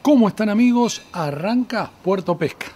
¿Cómo están, amigos? Arranca Puerto Pesca.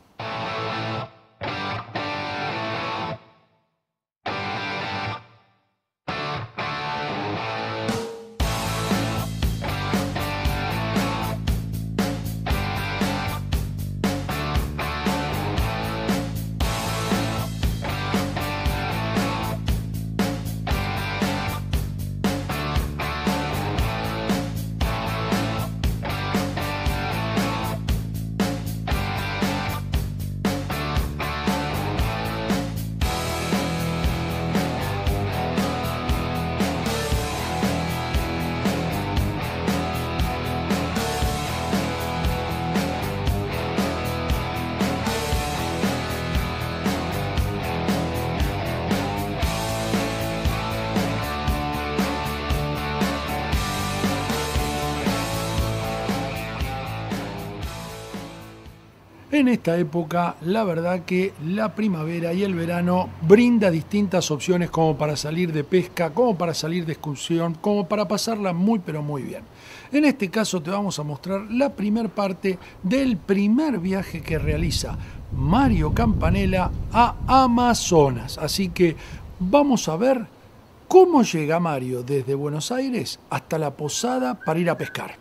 En esta época, la verdad que la primavera y el verano brinda distintas opciones como para salir de pesca, como para salir de excursión, como para pasarla muy pero muy bien. En este caso te vamos a mostrar la primer parte del primer viaje que realiza Mario Campanella a Amazonas. Así que vamos a ver cómo llega Mario desde Buenos Aires hasta la posada para ir a pescar.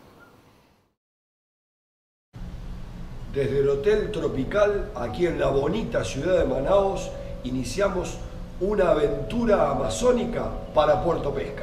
Desde el Hotel Tropical, aquí en la bonita ciudad de Manaos, iniciamos una aventura amazónica para Puerto Pesca.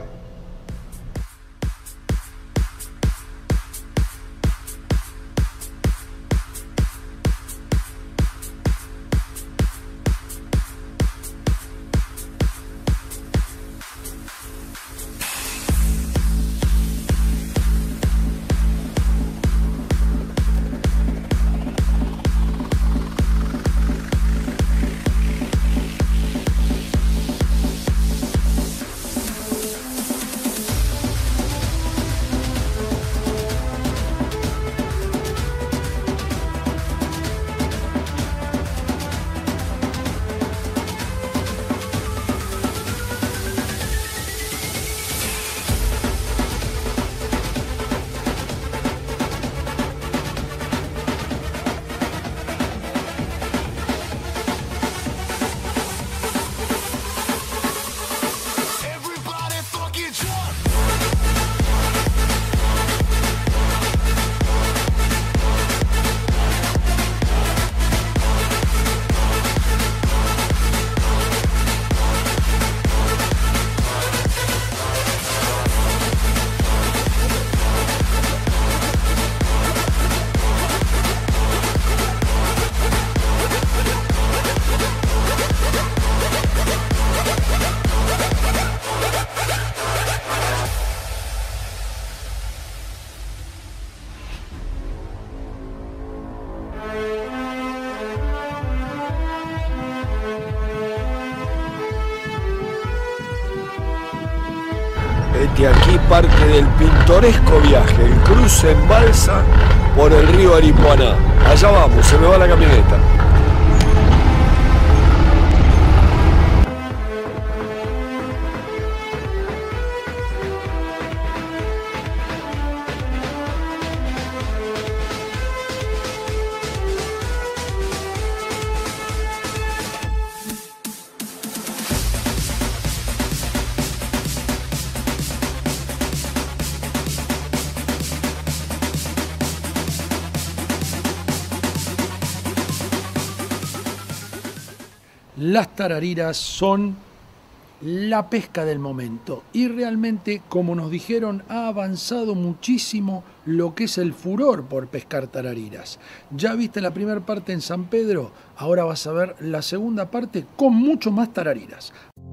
Este aquí parte del pintoresco viaje, el cruce en balsa por el río Aripuanã. Allá vamos, se me va la camioneta. Las tarariras son la pesca del momento y realmente, como nos dijeron, ha avanzado muchísimo lo que es el furor por pescar tarariras. Ya viste la primera parte en San Pedro, ahora vas a ver la segunda parte con mucho más tarariras.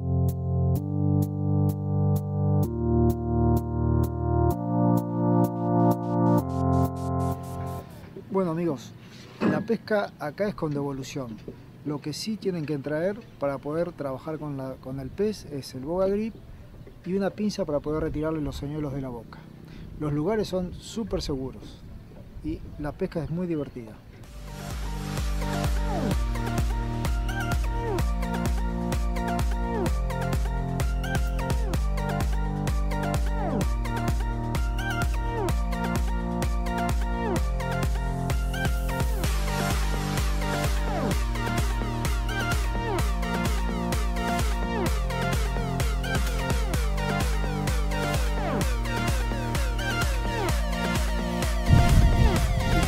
Bueno, amigos, la pesca acá es con devolución. Lo que sí tienen que traer para poder trabajar con el pez es el boga grip y una pinza para poder retirarle los señuelos de la boca. Los lugares son súper seguros y la pesca es muy divertida.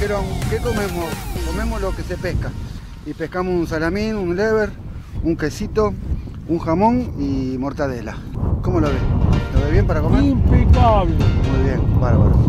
dijeron, ¿qué comemos? Comemos lo que se pesca. Y pescamos un salamín, un lever, un quesito, un jamón y mortadela. ¿Cómo lo ves? ¿Lo ves bien para comer? Impecable. Muy bien, bárbaro.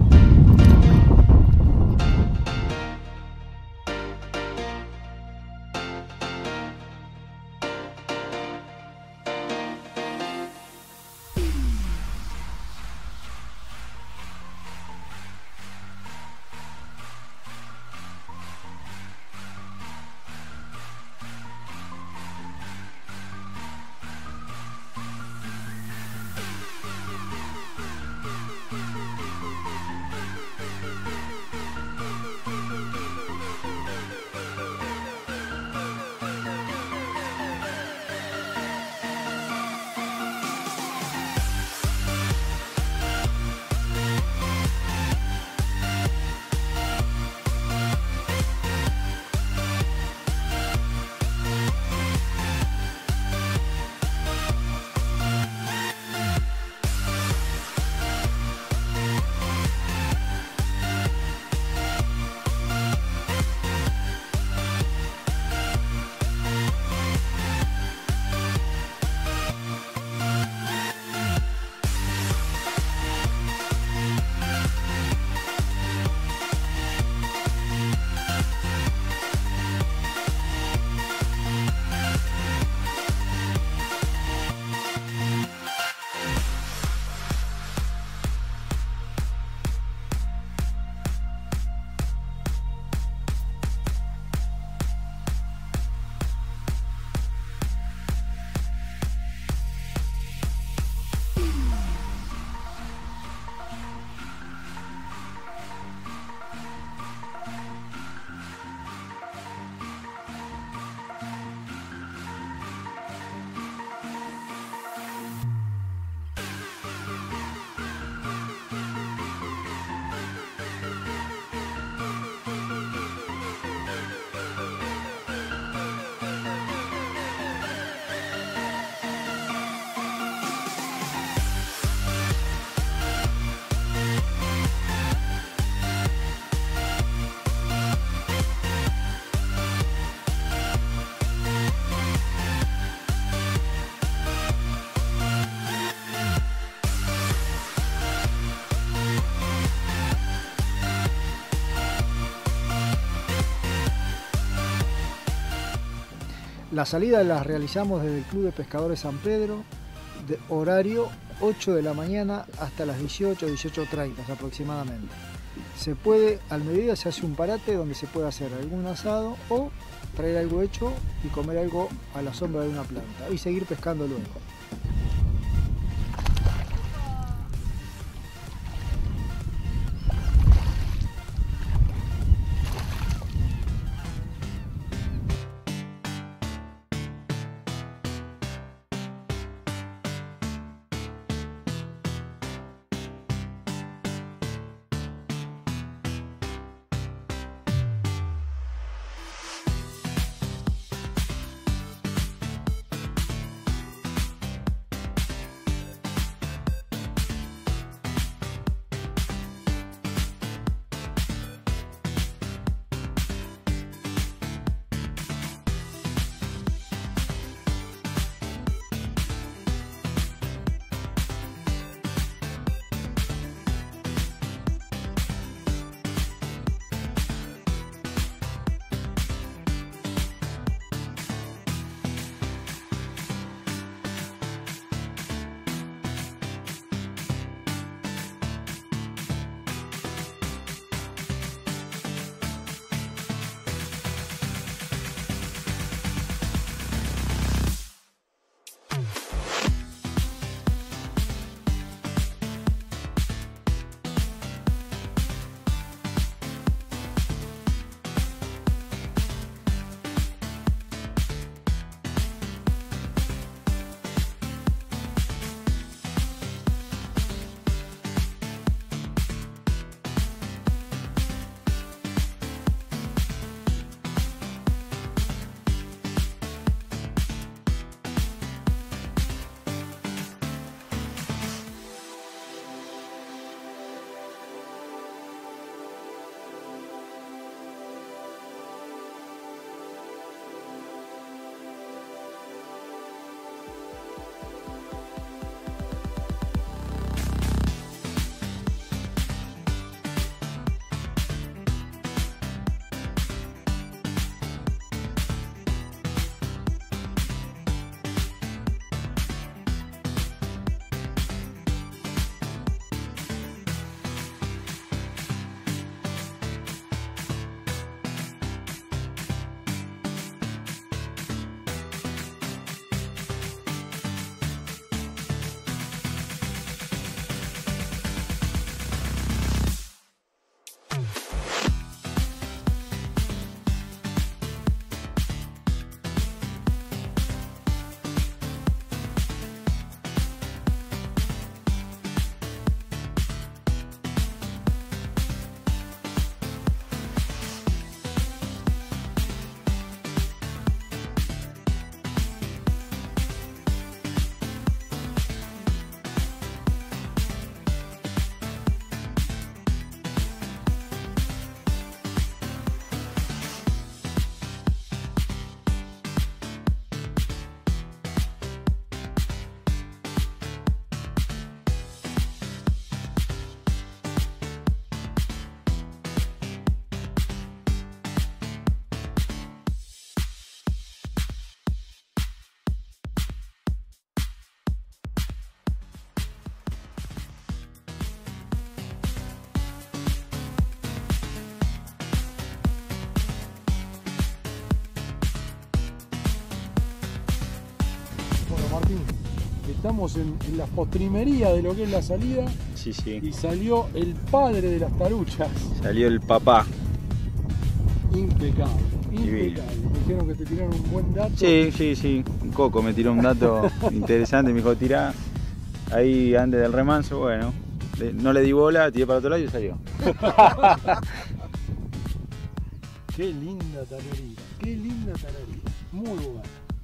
Las salidas las realizamos desde el Club de Pescadores San Pedro, de horario 8 de la mañana hasta las 18, 18:30 aproximadamente. Se puede, al mediodía se hace un parate donde se puede hacer algún asado o traer algo hecho y comer algo a la sombra de una planta y seguir pescando luego. Martín, estamos en la postrimería de lo que es la salida. Sí, sí. Y salió el padre de las taruchas. Salió el papá. Impecable, impecable. Me dijeron que te tiraron un buen dato. Sí. Un coco me tiró un dato interesante. Me dijo, tirá ahí antes del remanso. Bueno, no le di bola, tiré para otro lado y salió. Qué linda tararira, qué linda tararira. Muy buena.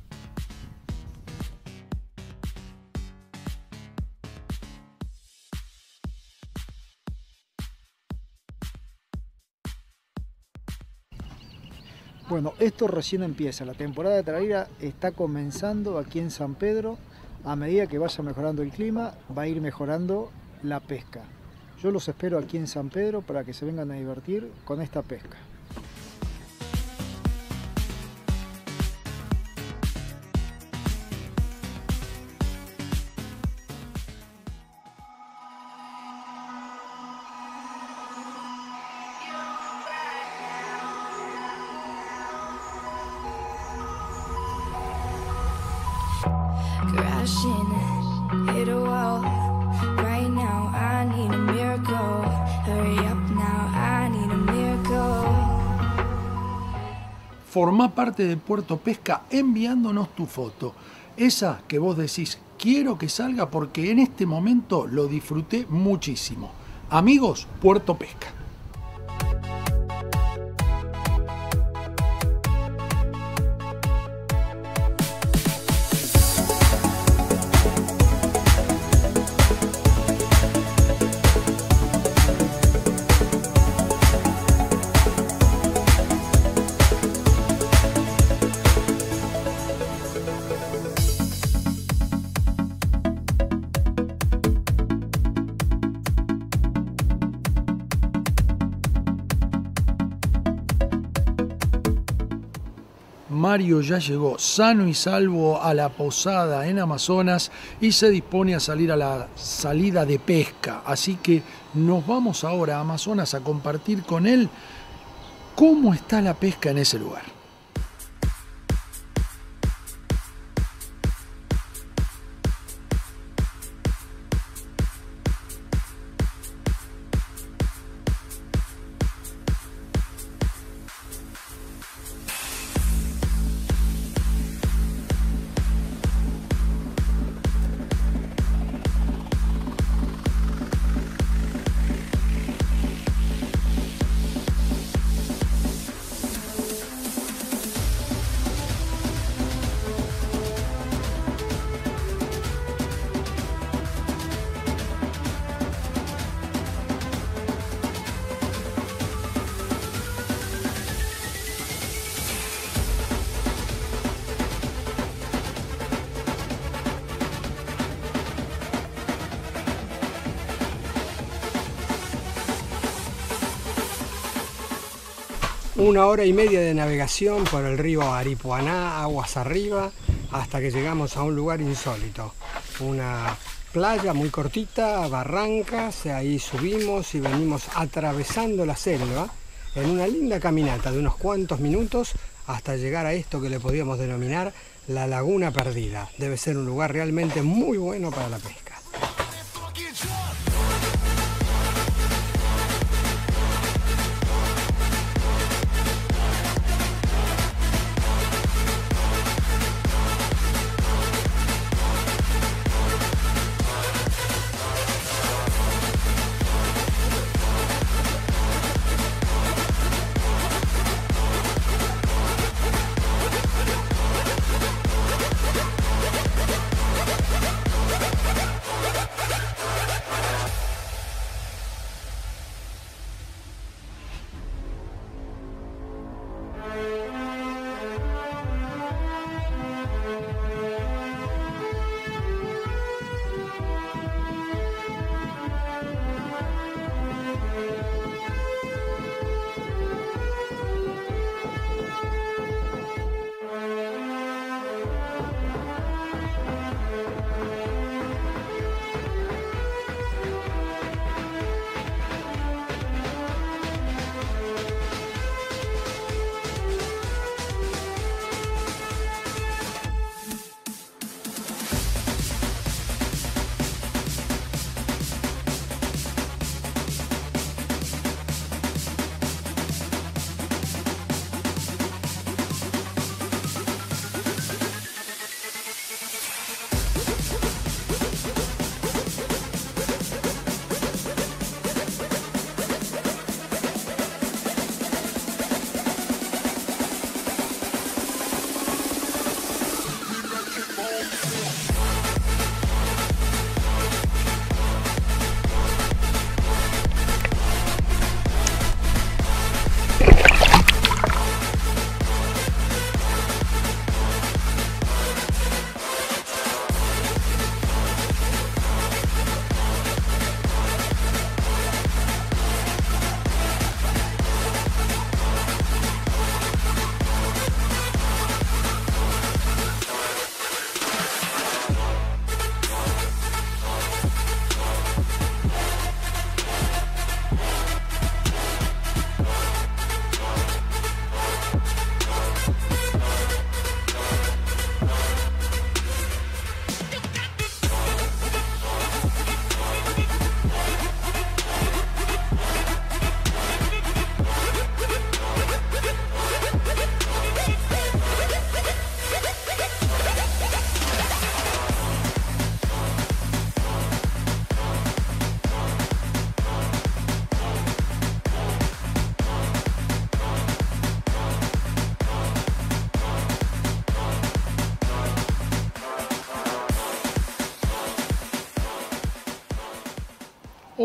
Bueno, esto recién empieza, la temporada de tararira está comenzando aquí en San Pedro. A medida que vaya mejorando el clima, va a ir mejorando la pesca. Yo los espero aquí en San Pedro para que se vengan a divertir con esta pesca. Crashing, hit a wall. Right now, I need a miracle. Hurry up now, I need a miracle. Formá parte de Puerto Pesca enviándonos tu foto. Esa que vos decís, quiero que salga porque en este momento lo disfruté muchísimo. Amigos, Puerto Pesca. Mario ya llegó sano y salvo a la posada en Amazonas y se dispone a salir a la salida de pesca. Así que nos vamos ahora a Amazonas a compartir con él cómo está la pesca en ese lugar. Una hora y media de navegación por el río Aripuaná, aguas arriba, hasta que llegamos a un lugar insólito. Una playa muy cortita, barrancas, ahí subimos y venimos atravesando la selva en una linda caminata de unos cuantos minutos hasta llegar a esto que le podíamos denominar la Laguna Perdida. Debe ser un lugar realmente muy bueno para la pesca.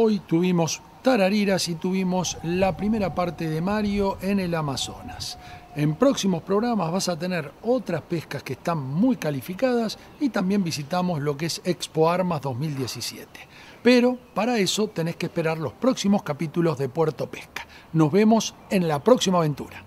Hoy tuvimos tarariras y tuvimos la primera parte de Mario en el Amazonas. En próximos programas vas a tener otras pescas que están muy calificadas y también visitamos lo que es Expo Armas 2017. Pero para eso tenés que esperar los próximos capítulos de Puerto Pesca. Nos vemos en la próxima aventura.